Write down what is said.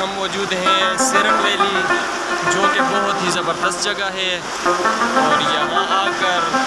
हम मौजूद हैं सिरन वैली, जो कि बहुत ही ज़बरदस्त जगह है। और यहाँ आकर